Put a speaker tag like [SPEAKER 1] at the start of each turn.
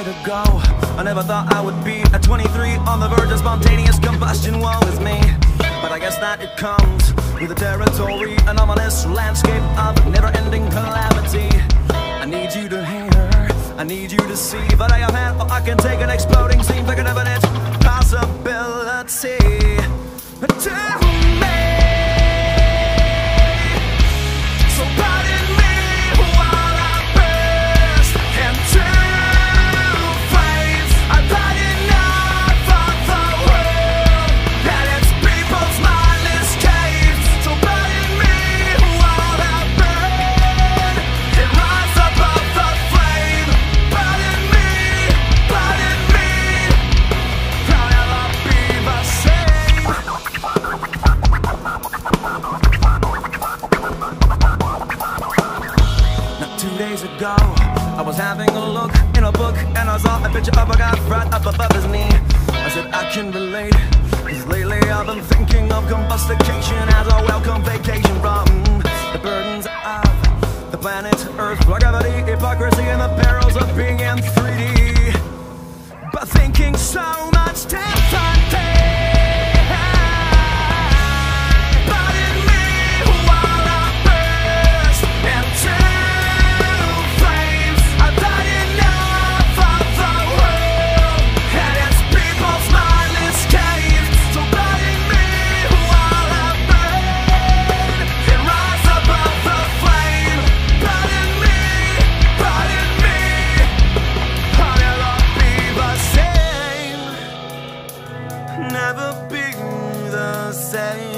[SPEAKER 1] way to go. I never thought I would be at 23 on the verge of spontaneous combustion. Woe is me, but I guess that it comes with the territory, an ominous landscape of never-ending calamity. I need you to hear, I need you to see, but I have had, or I can take an exploding, seems like an evident possibility to me. So pardon me while I burst into flames. I fight enough for the world and its people's mindless caves. So pardon me while I burn and rise above the flame. Pardon me, I'll never be the same. Now 2 days ago, I was having a look in a book and I saw a picture of a guy right up above his knee. I said I can relate, 'cause lately I've been thinking of combustication as a welcome vacation from the burdens of the planet Earth, gravity, hypocrisy, and the perils of being in 3D. But thinking so much differently. Pardon me while I burst into flames. I've had enough of the world and its people's mindless caves. So pardon me while I burn and rise above the flame. Pardon me, I'll never be the same. Never be the same.